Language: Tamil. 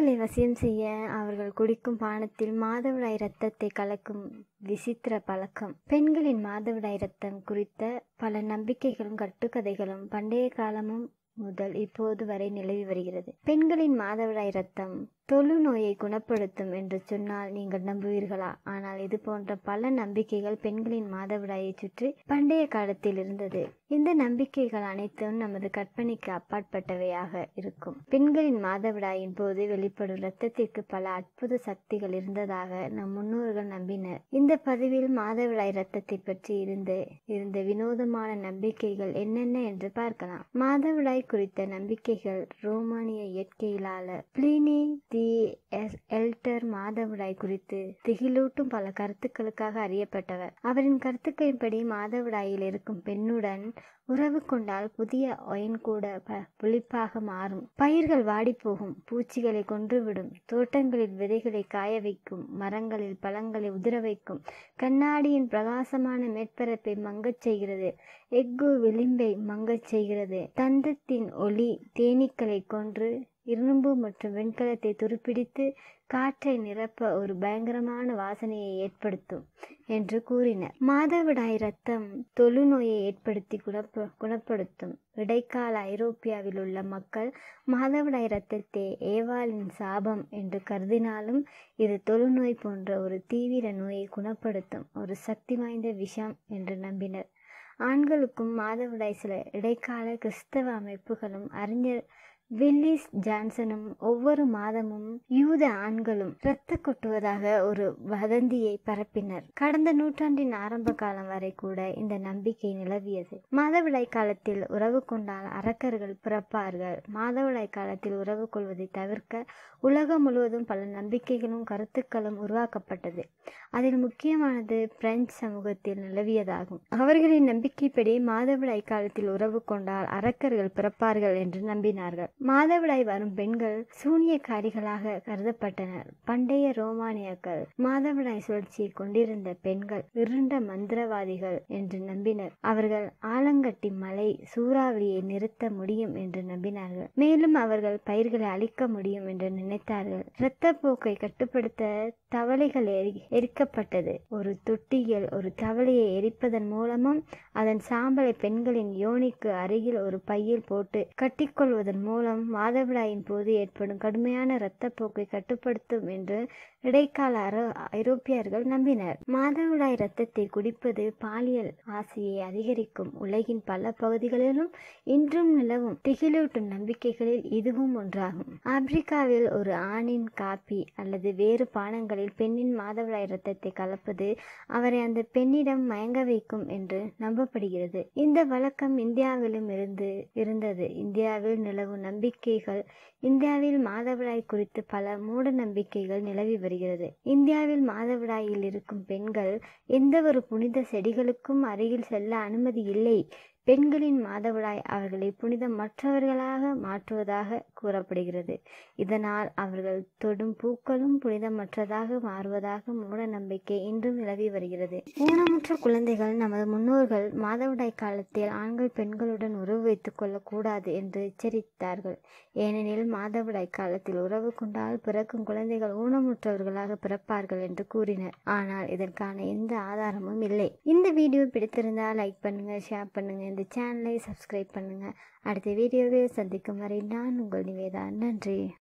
பெண்களை வசியம் செய்ய அவர்கள் குடிக்கும் பானத்தில் மாதவிடாய் இரத்தத்தை கலக்கும் விசித்திர பழக்கம். பெண்களின் மாதவிடாய் இரத்தம் குறித்த பல நம்பிக்கைகளும் கட்டுக்கதைகளும் பண்டைய காலமும் முதல் இப்போது வரை நிலவி வருகிறது. பெண்களின் மாதவிடாய் இரத்தம் தொழுநோயை குணப்படுத்தும் என்று சொன்னால் நீங்கள் நம்புவீர்களா? ஆனால் இது போன்ற பல நம்பிக்கைகள் பெண்களின் மாதவிடாயை சுற்றி பண்டைய காலத்தில் இருந்தது. இந்த நம்பிக்கைகள் அனைத்தும் நமது கற்பனைக்கு அப்பாற்பட்டவையாக இருக்கும். பெண்களின் மாதவிடாயின் போது வெளிப்படும் இரத்தத்திற்கு பல அற்புத சக்திகள் இருந்ததாக நம் முன்னோர்கள் நம்பினர். இந்த பதிவில் மாதவிடாய் இரத்தத்தை பற்றி இருந்த வினோதமான நம்பிக்கைகள் என்னென்ன என்று பார்க்கலாம். மாதவிடாய் குறித்த நம்பிக்கைகள் ரோமானிய இயற்கையியலாளர் பிளினி தி எல்டர் மாதவிடாய் குறித்து திகிலூட்டும் பல கருத்துக்களுக்காக அறியப்பட்டவர். அவரின் கருத்துக்களின்படி மாதவிடாயில் இருக்கும் பெண்ணுடன் உறவு கொண்டால் புதிய ஒயின் கூட புளிப்பாக மாறும், பயிர்கள் வாடிப்போகும், பூச்சிகளை கொன்றுவிடும், தோட்டங்களில் விதைகளை காய வைக்கும், மரங்களில் பழங்களை உதிர வைக்கும், கண்ணாடியின் பிரகாசமான மேற்பரப்பை மங்கச் செய்கிறது, எஃகு விளிம்பை மங்கச் செய்கிறது, தந்தத்தின் ஒளி தேனீக்களை கொன்று இரும்பு மற்றும் வெண்கலத்தை துருப்பிடித்து காற்றை நிரப்ப ஒரு பயங்கரமான வாசனையை ஏற்படுத்தும் என்று கூறினர். மாதவிடாய் இரத்தம் தொழுநோயை ஏற்படுத்தி குணப்படுத்தும். இடைக்கால ஐரோப்பியாவில் உள்ள மக்கள் மாதவிடாய் இரத்தத்தை ஏவாளின் சாபம் என்று கருதினாலும் இது தொழுநோய் போன்ற ஒரு தீவிர நோயை குணப்படுத்தும் ஒரு சக்தி வாய்ந்த விஷம் என்று நம்பினர். ஆண்களுக்கும் மாதவிடாய் சில இடைக்கால கிறிஸ்தவ அமைப்புகளும் அறிஞர் வில்லிஸ் ஜான்சனும் ஒவ்வொரு மாதமும் யூத ஆண்களும் இரத்த கொட்டுவதாக ஒரு வதந்தியை பரப்பினர். கடந்த நூற்றாண்டின் ஆரம்ப காலம் வரை கூட இந்த நம்பிக்கை நிலவியது. மாதவிடாய் காலத்தில் உறவு கொண்டால் அரக்கர்கள் பிறப்பார்கள். மாதவிடாய் காலத்தில் உறவு கொள்வதை தவிர்க்க உலகம் முழுவதும் பல நம்பிக்கைகளும் கருத்துக்களும் உருவாக்கப்பட்டது. அதில் முக்கியமானது பிரெஞ்சு சமூகத்தில் நிலவியதாகும். அவர்களின் நம்பிக்கைப்படி மாதவிடாய் காலத்தில் உறவு கொண்டால் அரக்கர்கள் பிறப்பார்கள் என்று நம்பினார்கள். மாதவிடாய் வரும் பெண்கள் சூனியக்காரிகளாக கருதப்பட்டனர். பண்டைய ரோமானியர்கள் மாதவிடாய் சுழற்சியை கொண்டிருந்த பெண்கள் இருண்ட மந்திரவாதிகள் என்று நம்பினர். அவர்கள் ஆலங்கட்டி மலை சூறாவளியை நிறுத்த முடியும் என்று நம்பினார்கள். மேலும் அவர்கள் பயிர்களை அழிக்க முடியும் என்று நினைத்தார்கள். இரத்த போக்கை கட்டுப்படுத்த தவளைகள் எரிக்கப்பட்டது. ஒரு தொட்டியில் ஒரு தவளையை எரிப்பதன் மூலமும் அதன் சாம்பலை பெண்களின் யோனிக்கு அருகில் ஒரு பையில் போட்டு கட்டிக்கொள்வதன் மூலம் மாதவிடாயின் போது ஏற்படும் கடுமையான இரத்த போக்கை கட்டுப்படுத்தும் என்று இடைக்கால ஐரோப்பியர்கள் நம்பினர். மாதவிடாய் இரத்தத்தை குடிப்பது பாலியல் ஆசையை அதிகரிக்கும். உலகின் பல பகுதிகளிலும் இன்றும் நிலவும் திகிலூட்டும் நம்பிக்கைகளில் இதுவும் ஒன்றாகும். ஆப்பிரிக்காவில் ஒரு ஆணின் காப்பி அல்லது வேறு பானங்களில் பெண்ணின் மாதவிடாய் இரத்தத்தை கலப்பது அவரை அந்த பெண்ணிடம் மயங்க வைக்கும் என்று நம்பப்படுகிறது. இந்த வழக்கம் இந்தியாவிலும் இருந்தது. இந்தியாவில் நிலவும் நம்பிக்கைகள் இந்தியாவில் மாதவிடாய் குறித்து பல மூட நம்பிக்கைகள் நிலவி வருகிறது. இந்தியாவில் மாதவிடாயில் இருக்கும் பெண்கள் எந்த ஒரு புனித செடிகளுக்கும் அருகில் செல்ல அனுமதி இல்லை. பெண்களின் மாதவிடாய் அவர்களை புனிதமற்றவர்களாக மாற்றுவதாக கூறப்படுகிறது. இதனால் அவர்கள் தொடும் பூக்களும் புனிதமற்றதாக மாறுவதாக மூட நம்பிக்கை இன்றும் நிலவி வருகிறது. ஊனமுற்ற குழந்தைகள் நமது முன்னோர்கள் மாதவிடாய் காலத்தில் ஆண்கள் பெண்களுடன் உறவு வைத்துக் கொள்ளக்கூடாது என்று எச்சரித்தார்கள். ஏனெனில் மாதவிடாய் காலத்தில் உறவு கொண்டால் பிறக்கும் குழந்தைகள் ஊனமுற்றவர்களாக பிறப்பார்கள் என்று கூறினர். ஆனால் இதற்கான எந்த ஆதாரமும் இல்லை. இந்த வீடியோ பிடித்திருந்தால் லைக் பண்ணுங்க, ஷேர் பண்ணுங்க, இந்த சேனலை சப்ஸ்கிரைப் பண்ணுங்க. அடுத்த வீடியோவில் சந்திக்கும் வரை நான் உங்கள் நிவேதா. நன்றி.